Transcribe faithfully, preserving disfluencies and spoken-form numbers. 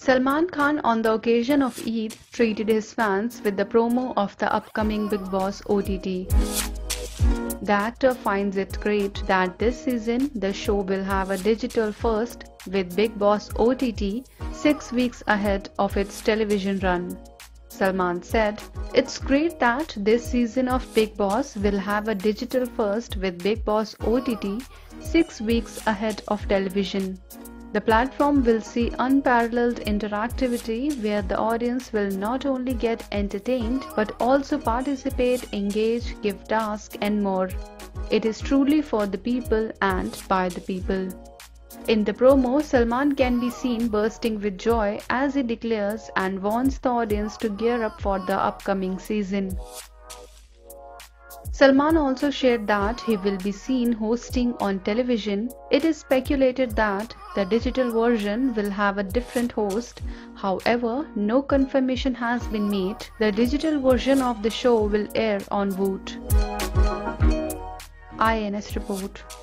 Salman Khan, on the occasion of Eid, treated his fans with the promo of the upcoming Bigg Boss O T T. The actor finds it great that this season the show will have a digital first, with Bigg Boss O T T six weeks ahead of its television run. Salman said, "It's great that this season of Bigg Boss will have a digital first with Bigg Boss O T T six weeks ahead of television. The platform will see unparalleled interactivity where the audience will not only get entertained but also participate, engage, give tasks and more. It is truly for the people and by the people." In the promo, Salman can be seen bursting with joy as he declares and wants the audience to gear up for the upcoming season. Salman also shared that he will be seen hosting on television. It is speculated that the digital version will have a different host. However, no confirmation has been made. The digital version of the show will air on Voot. I N S Report.